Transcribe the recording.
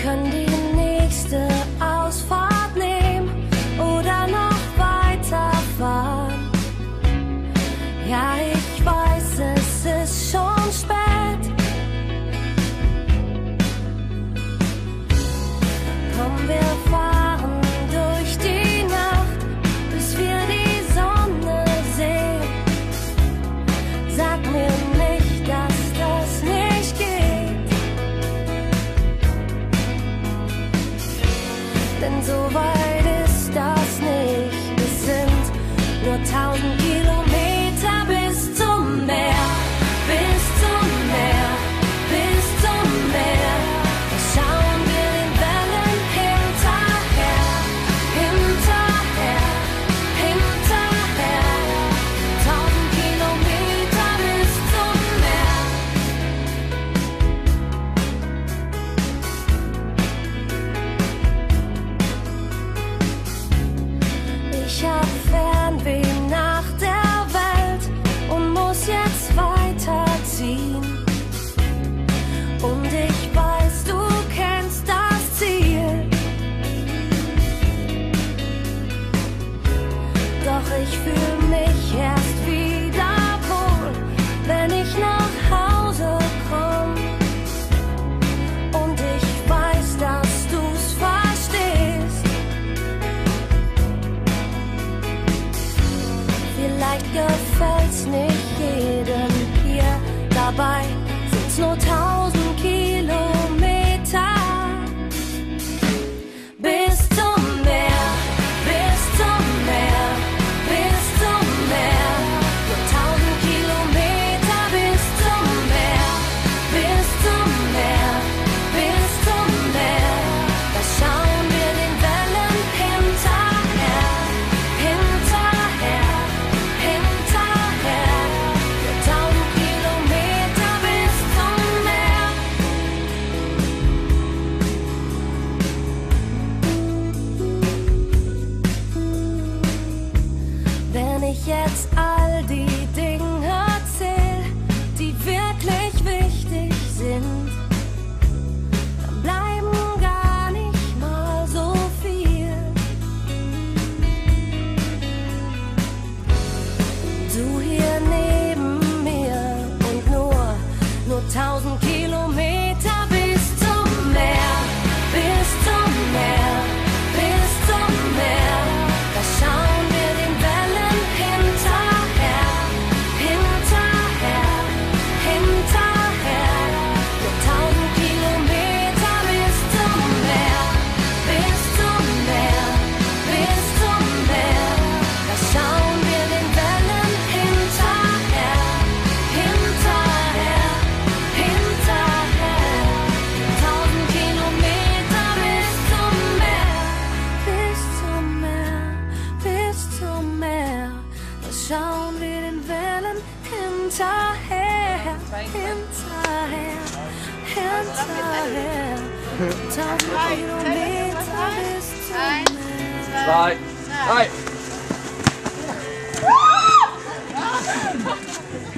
können die nächste Ausfahrt nehmen oder noch weiterfahren. Ja, ich weiß, es ist schon spät. Komm, wir fahren durch die Nacht, bis wir die Sonne sehen. Sag mir nicht, dass das nicht geht, denn so weit ist das nicht. Es sind nur 1000 Kilometer bis zum Meer, bis zum Meer, bis zum Meer. Da schauen wir den Wellen hinterher, hinterher, hinterher. 1000 Kilometer bis zum Meer. Ich hab Fernweh nach der Welt und muss jetzt weiterziehen. Und ich weiß, du kennst das Ziel. Doch ich fühl mich erst wieder wohl, wenn ich nach Hause komm. Und ich weiß, dass du's verstehst. Vielleicht gefällt's nicht jedem hier, dabei sind's nur 1000 Kilometer. Bis zum Meer, bis zum Meer, bis zum Meer. Nur 1000 Kilometer bis zum Meer, bis zum Meer, bis zum Meer. Da schauen wir den Wellen hinterher, hinterher, hinterher. Nur 1000 Kilometer bis zum Meer. Wenn ich jetzt all die Dinge erzähl, die wirklich wichtig sind, dann bleiben gar nicht mal so viel. Du hier neben mir und nur 1000 Kilometer bis zum Meer, bis zum Meer, bis zum Meer. Da schauen wir den Wellen hinterher, hinterher, hinterher. Nur 1000 Kilometer bis zum Meer, bis zum Meer, bis zum Meer. Da schauen wir den Wellen hinterher, hinterher, hinterher. 1000 Kilometer bis zum Meer, bis zum Meer, bis zum Meer. Da schauen wir den Wellen hinterher, hinterher, hinterher. 1000 Kilometer bis zum Meer. 2, 3.